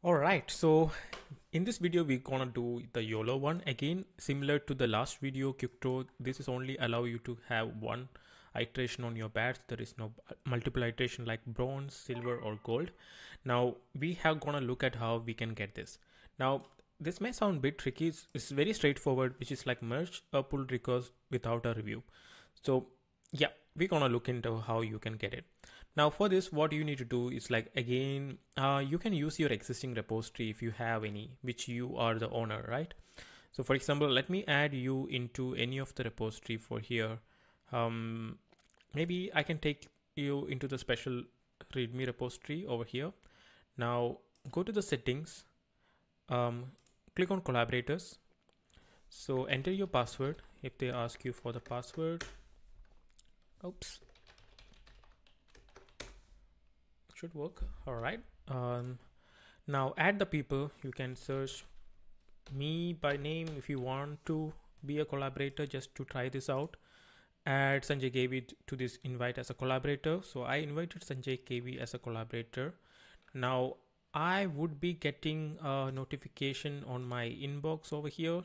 All right, so in this video we're gonna do the YOLO one again, similar to the last video quick draw. This is only allow you to have one iteration on your badge. There is no multiple iteration like bronze, silver or gold. Now we have gonna look at how we can get this. Now this may sound a bit tricky. It's very straightforward, which is like merge a pull request without a review. So yeah, we're gonna look into how you can get it. Now for this, what you need to do is like, again, you can use your existing repository if you have any, which you are the owner, right? So for example, let me add you into any of the repository for here. Maybe I can take you into the special readme repository over here. Now go to the settings, click on collaborators. So enter your password if they ask you for the password. Oops. Should work. All right. Now add the people. You can search me by name if you want to be a collaborator, just to try this out. Add Sanjay KV to this invite as a collaborator. So I invited Sanjay KV as a collaborator. Now I would be getting a notification on my inbox over here.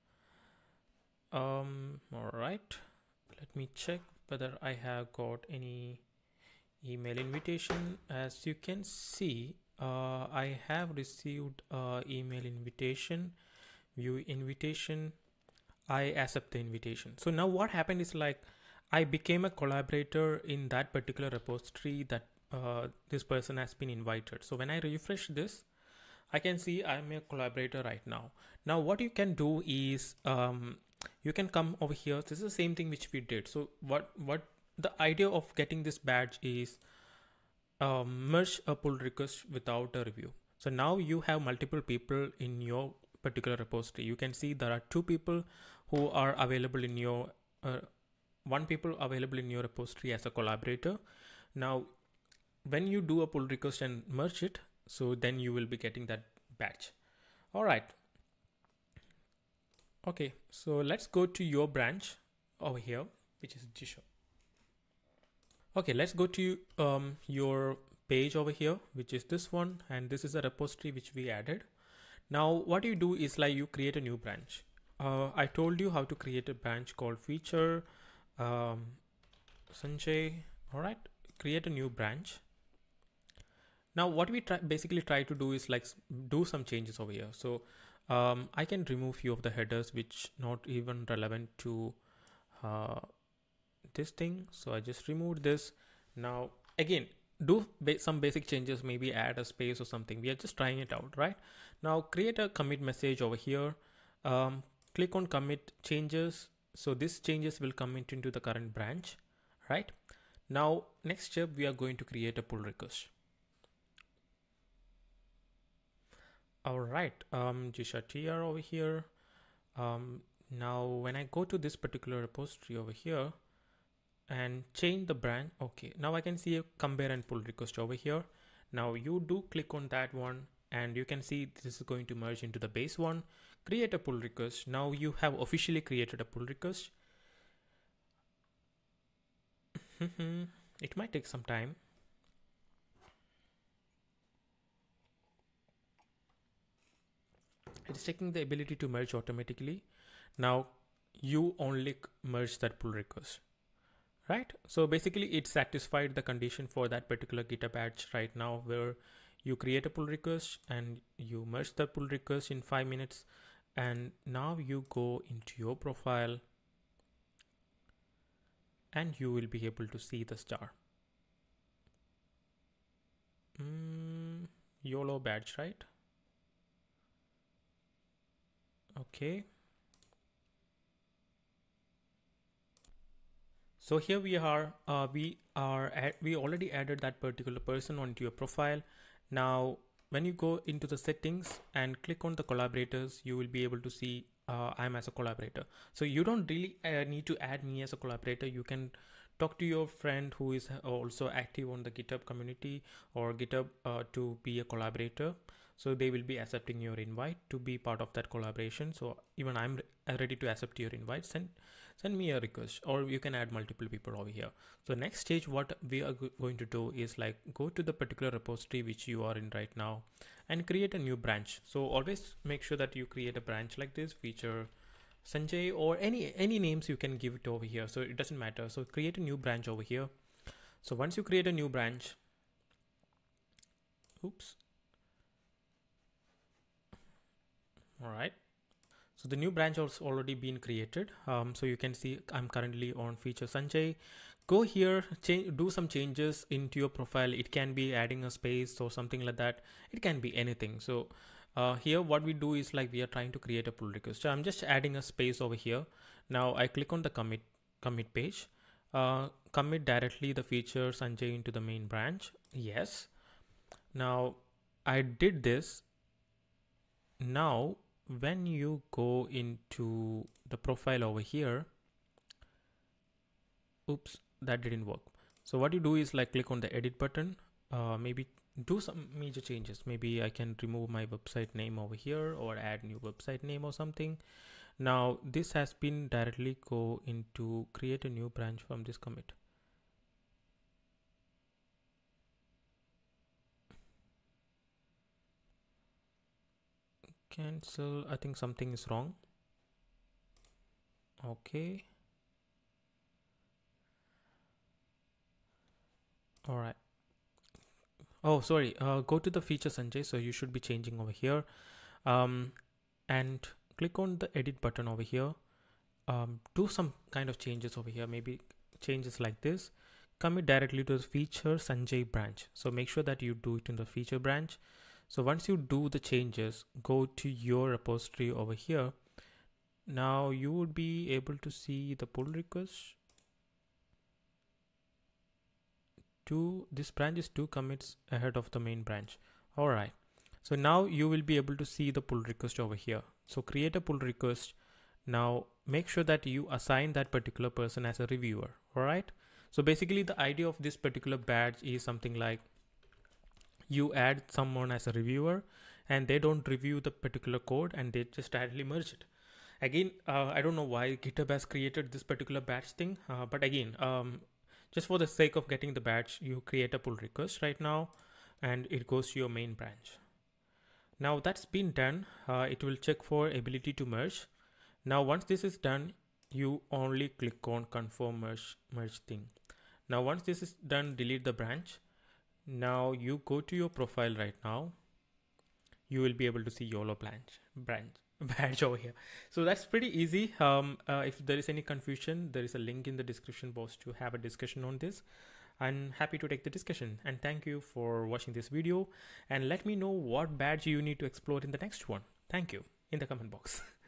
All right. Let me check whether I have got any email invitation. As you can see, I have received email invitation, view invitation. I accept the invitation. So now what happened is like I became a collaborator in that particular repository that this person has been invited. So when I refresh this, I can see I'm a collaborator right now. Now what you can do is you can come over here. This is the same thing which we did. So what the idea of getting this badge is merge a pull request without a review. So now you have multiple people in your particular repository. You can see there are two people who are available in your one people available in your repository as a collaborator. Now when you do a pull request and merge it, so then you will be getting that badge. All right. Okay, so let's go to your branch over here, which is GitHub. Okay, let's go to your page over here, which is this one, and this is a repository which we added. Now what you do is like you create a new branch. I told you how to create a branch called feature Sanjay. All right, create a new branch. Now what we basically try to do is like do some changes over here. So I can remove few of the headers which not even relevant to this thing. So I just removed this. Now again, do some basic changes, maybe add a space or something. We are just trying it out, right? Now create a commit message over here. Click on commit changes. So this changes will come into the current branch, right? Now next step, we are going to create a pull request. All right, GitHub over here. Now when I go to this particular repository over here and change the branch, okay, now I can see a compare and pull request over here. Now you do click on that one and you can see this is going to merge into the base one. Create a pull request. Now you have officially created a pull request. It might take some time. It's taking the ability to merge automatically. Now you only merge that pull request, right? So basically it satisfied the condition for that particular GitHub badge right now, where you create a pull request and you merge the pull request in 5 minutes. And now you go into your profile and you will be able to see the star. YOLO badge, right? Okay. So here we are. We already added that particular person onto your profile. Now, when you go into the settings and click on the collaborators, you will be able to see I'm as a collaborator. So you don't really need to add me as a collaborator. You can talk to your friend who is also active on the GitHub community or GitHub to be a collaborator. So they will be accepting your invite to be part of that collaboration. So even I'm ready to accept your invite. Send me a request, or you can add multiple people over here. So next stage, what we are going to do is like go to the particular repository which you are in right now and create a new branch. So always make sure that you create a branch like this, feature Sanjay, or any names you can give it over here. So it doesn't matter. So create a new branch over here. So once you create a new branch, oops. All right. So the new branch has already been created. So you can see I'm currently on feature Sanjay. Go here, do some changes into your profile. It can be adding a space or something like that. It can be anything. So here what we do is like we are trying to create a pull request. So I'm just adding a space over here. Now I click on the commit page. Commit directly the feature Sanjay into the main branch. Yes. Now I did this. Now when you go into the profile over here, oops, that didn't work. So what you do is like click on the edit button, maybe do some major changes. Maybe I can remove my website name over here or add new website name or something. Now this has been directly go into create a new branch from this commit. Cancel. I think something is wrong. Okay. All right. Oh, sorry. Go to the feature Sanjay. So you should be changing over here, and click on the edit button over here. Do some kind of changes over here. Maybe changes like this. Commit directly to the feature Sanjay branch. So make sure that you do it in the feature branch. So once you do the changes, go to your repository over here. Now you would be able to see the pull request. This branch is 2 commits ahead of the main branch. All right. So now you will be able to see the pull request over here. So create a pull request. Now make sure that you assign that particular person as a reviewer. All right. So basically the idea of this particular badge is something like you add someone as a reviewer and they don't review the particular code and they just directly merge it. Again, I don't know why GitHub has created this particular badge thing, but again, just for the sake of getting the badge, you create a pull request right now and it goes to your main branch. Now that's been done. It will check for ability to merge. Now once this is done, you only click on confirm merge thing. Now once this is done, delete the branch. Now you go to your profile right now. You will be able to see Yolo badge over here. So that's pretty easy. If there is any confusion, there is a link in the description box to have a discussion on this. I'm happy to take the discussion, and thank you for watching this video, and let me know what badge you need to explore in the next one. Thank you in the comment box.